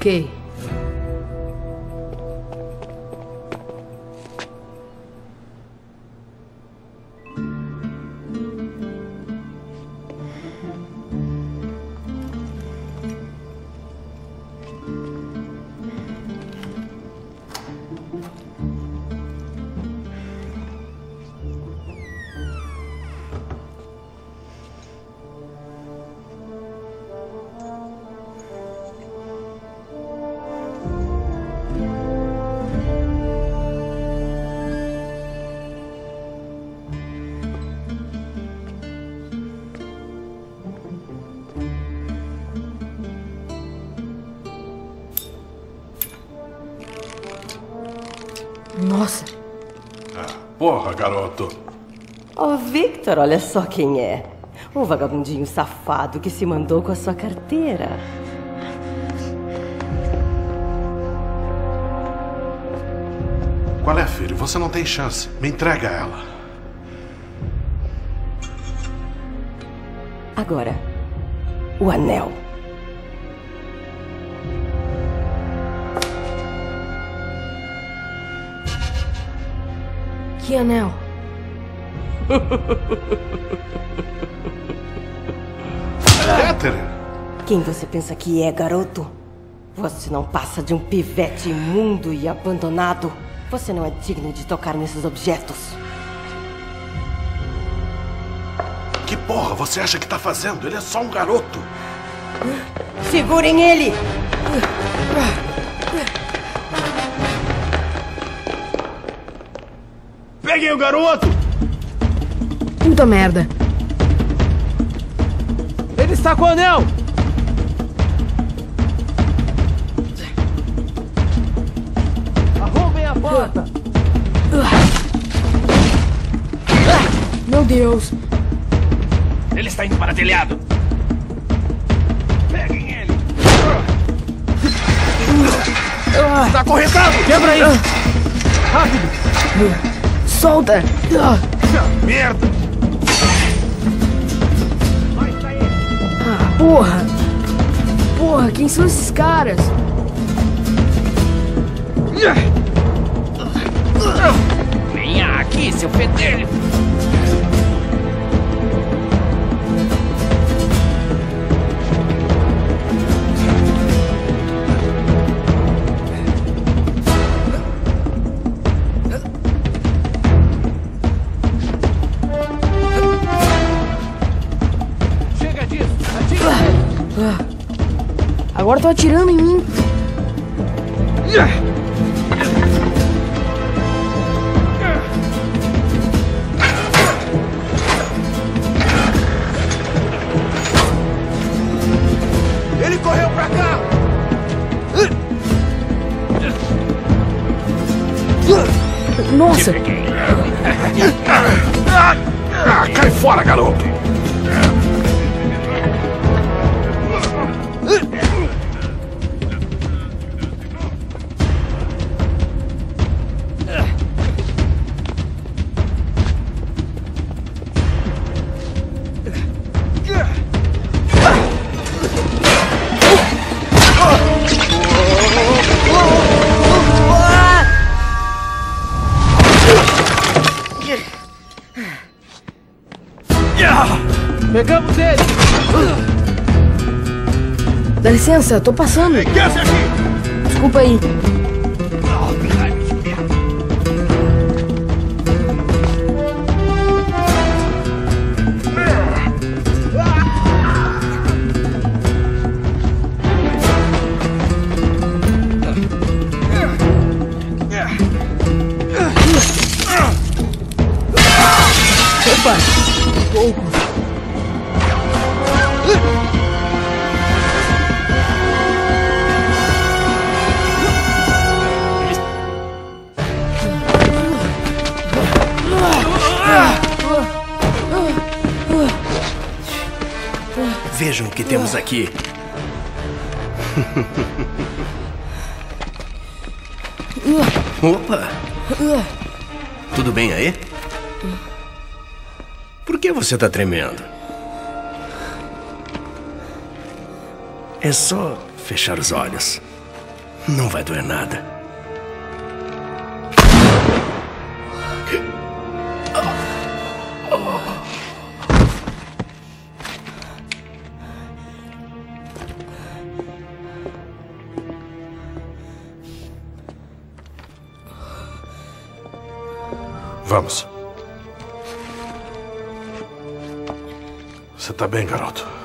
Ok. Nossa. Ah, porra, garoto. Oh, Victor, olha só quem é. O vagabundinho safado que se mandou com a sua carteira. Qual é, filho? Você não tem chance. Me entrega ela. Agora, o anel. Que anel? Catherine! Quem você pensa que é, garoto? Você não passa de um pivete imundo e abandonado. Você não é digno de tocar nesses objetos. Que porra você acha que tá fazendo? Ele é só um garoto. Segurem ele! Peguem o garoto! Puta merda. Ele está com o anel! Arrombem a porta! Meu Deus. Ele está indo para o telhado! Peguem ele! Está acorrentado! Quebra aí. Rápido! Solta. Merda! Ah, porra. Porra, quem são esses caras? Venha aqui, seu fedelho! Chega disso! Atira! Agora tô atirando em mim. Ele correu pra cá! Nossa. Cai fora, garoto! Pegamos ele! Dá licença, tô passando. Desce aqui! Desculpa aí. Opa! Pouco. Vejam o que temos aqui. Opa! Tudo bem aí? Por que você tá tremendo? É só fechar os olhos. Não vai doer nada. Vamos. Você tá bem, garoto?